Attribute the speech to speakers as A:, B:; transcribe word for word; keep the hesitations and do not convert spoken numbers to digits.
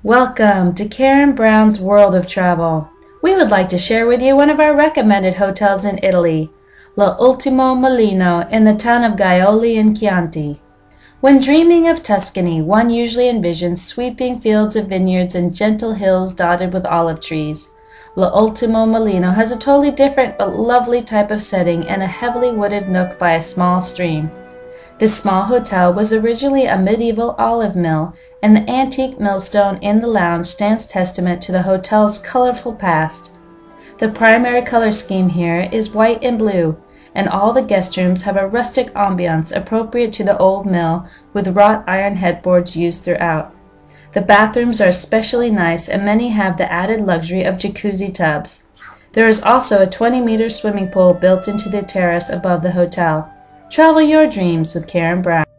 A: Welcome to Karen Brown's World of Travel. We would like to share with you one of our recommended hotels in Italy, L'Ultimo Mulino in the town of Gaiole in Chianti. When dreaming of Tuscany, one usually envisions sweeping fields of vineyards and gentle hills dotted with olive trees. L'Ultimo Mulino has a totally different but lovely type of setting and a heavily wooded nook by a small stream. This small hotel was originally a medieval olive mill, and the antique millstone in the lounge stands testament to the hotel's colorful past. The primary color scheme here is white and blue, and all the guest rooms have a rustic ambiance appropriate to the old mill with wrought iron headboards used throughout. The bathrooms are especially nice, and many have the added luxury of jacuzzi tubs. There is also a twenty meter swimming pool built into the terrace above the hotel. Travel your dreams with Karen Brown.